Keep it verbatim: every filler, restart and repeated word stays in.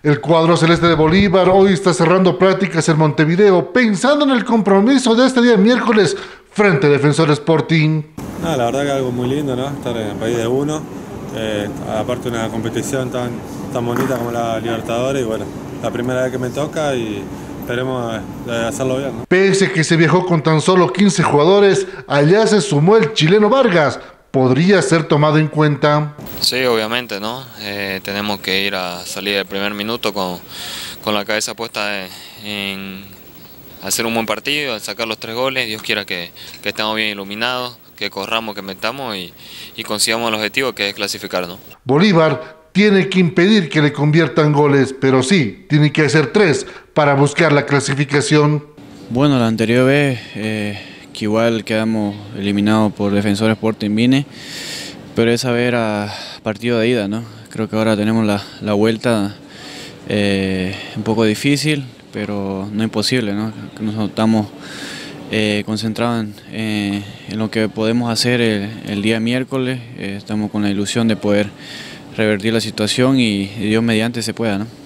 El cuadro celeste de Bolívar hoy está cerrando prácticas en Montevideo, pensando en el compromiso de este día miércoles frente a Defensor Sporting. No, la verdad que algo muy lindo, ¿no? Estar en el país de uno, eh, aparte de una competición tan, tan bonita como la Libertadores, y bueno, la primera vez que me toca y esperemos eh, hacerlo bien, ¿no? Pese a que se viajó con tan solo quince jugadores, allá se sumó el chileno Vargas. ¿Podría ser tomado en cuenta? Sí, obviamente, ¿no? Eh, tenemos que ir a salir del primer minuto con, con la cabeza puesta en hacer un buen partido, en sacar los tres goles. Dios quiera que, que estemos bien iluminados, que corramos, que metamos y, y consigamos el objetivo, que es clasificar, ¿no? Bolívar tiene que impedir que le conviertan goles, pero sí, tiene que hacer tres para buscar la clasificación. Bueno, la anterior vez eh, que igual quedamos eliminados por Defensor Sporting Vine, pero esa vez era partido de ida, ¿no? Creo que ahora tenemos la, la vuelta eh, un poco difícil, pero no imposible, ¿no? Nosotros estamos eh, concentrados en, eh, en lo que podemos hacer el, el día miércoles, eh, estamos con la ilusión de poder revertir la situación y, y Dios mediante se pueda, ¿no?